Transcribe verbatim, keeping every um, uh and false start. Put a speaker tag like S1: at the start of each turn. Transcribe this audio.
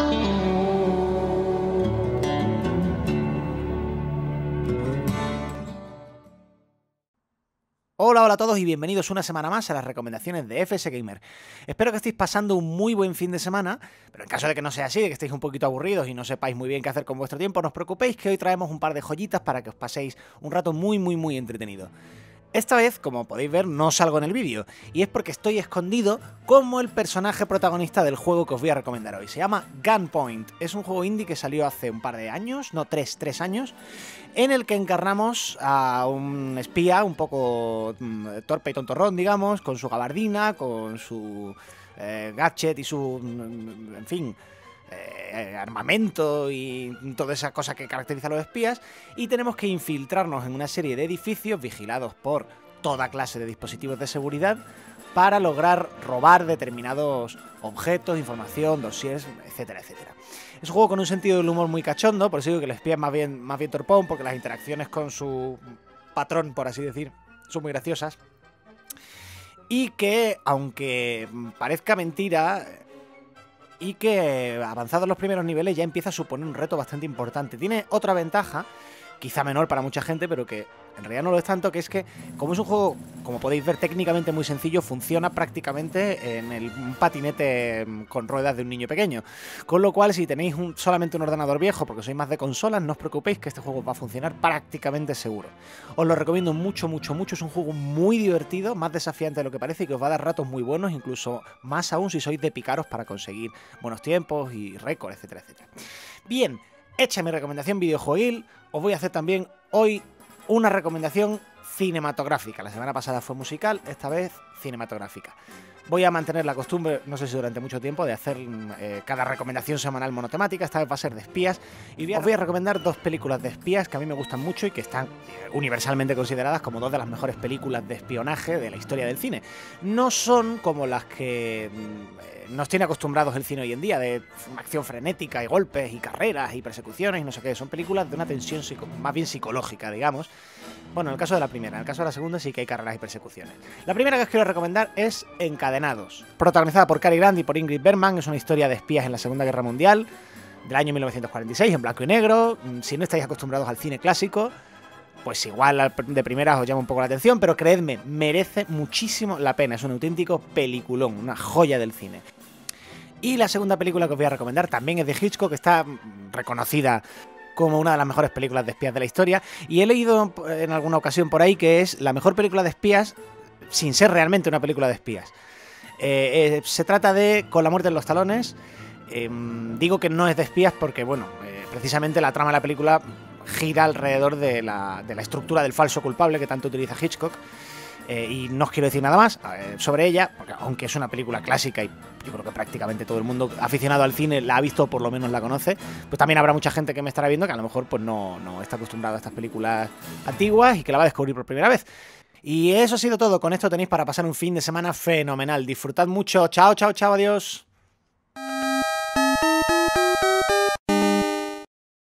S1: Hola, hola a todos y bienvenidos una semana más a las recomendaciones de F S Gamer. Espero que estéis pasando un muy buen fin de semana, pero en caso de que no sea así, de que estéis un poquito aburridos y no sepáis muy bien qué hacer con vuestro tiempo, no os preocupéis que hoy traemos un par de joyitas para que os paséis un rato muy muy muy entretenido. Esta vez, como podéis ver, no salgo en el vídeo, y es porque estoy escondido como el personaje protagonista del juego que os voy a recomendar hoy. Se llama Gunpoint, es un juego indie que salió hace un par de años, no, tres, tres años, en el que encarnamos a un espía un poco mm, torpe y tontorrón, digamos, con su gabardina, con su eh, gadget y su, mm, en fin... Eh, armamento y toda esa cosa que caracteriza a los espías, y tenemos que infiltrarnos en una serie de edificios vigilados por toda clase de dispositivos de seguridad para lograr robar determinados objetos, información, dossiers, etcétera, etcétera. Es un juego con un sentido del humor muy cachondo, por eso digo que el espía es más bien, más bien torpón, porque las interacciones con su patrón, por así decir, son muy graciosas. Y que, aunque parezca mentira, y que avanzados los primeros niveles ya empieza a suponer un reto bastante importante. Tiene otra ventaja, quizá menor para mucha gente, pero que en realidad no lo es tanto, que es que, como es un juego, como podéis ver, técnicamente muy sencillo, funciona prácticamente en el, un patinete con ruedas de un niño pequeño. Con lo cual, si tenéis un, solamente un ordenador viejo, porque sois más de consolas, no os preocupéis que este juego va a funcionar prácticamente seguro. Os lo recomiendo mucho, mucho, mucho. Es un juego muy divertido, más desafiante de lo que parece, y que os va a dar ratos muy buenos, incluso más aún si sois de picaros para conseguir buenos tiempos y récords, etcétera, etcétera. Bien, hecha mi recomendación videojueguil, os voy a hacer también hoy una recomendación cinematográfica. La semana pasada fue musical, esta vez cinematográfica. Voy a mantener la costumbre, no sé si durante mucho tiempo, de hacer eh, cada recomendación semanal monotemática. Esta vez va a ser de espías, y voy a, os voy a recomendar dos películas de espías que a mí me gustan mucho y que están eh, universalmente consideradas como dos de las mejores películas de espionaje de la historia del cine. No son como las que eh, nos tiene acostumbrados el cine hoy en día, de una acción frenética y golpes y carreras y persecuciones y no sé qué. Son películas de una tensión más bien psicológica, digamos. Bueno, en el caso de la primera, en el caso de la segunda sí que hay carreras y persecuciones. La primera que os quiero recomendar es Encadenados, protagonizada por Cary Grant y por Ingrid Bergman. Es una historia de espías en la Segunda Guerra Mundial, del año mil novecientos cuarenta y seis, en blanco y negro. Si no estáis acostumbrados al cine clásico, pues igual de primeras os llama un poco la atención, pero creedme, merece muchísimo la pena. Es un auténtico peliculón, una joya del cine. Y la segunda película que os voy a recomendar también es de Hitchcock, que está reconocida como una de las mejores películas de espías de la historia, y he leído en alguna ocasión por ahí que es la mejor película de espías sin ser realmente una película de espías. Eh, eh, se trata de Con la muerte en los talones. Eh, digo que no es de espías porque, bueno, eh, precisamente la trama de la película gira alrededor de la, de la estructura del falso culpable que tanto utiliza Hitchcock. Eh, y no os quiero decir nada más eh, sobre ella, porque aunque es una película clásica y yo creo que prácticamente todo el mundo aficionado al cine la ha visto o por lo menos la conoce, pues también habrá mucha gente que me estará viendo que a lo mejor pues no, no está acostumbrado a estas películas antiguas y que la va a descubrir por primera vez. Y eso ha sido todo. Con esto tenéis para pasar un fin de semana fenomenal. Disfrutad mucho. Chao, chao, chao, adiós.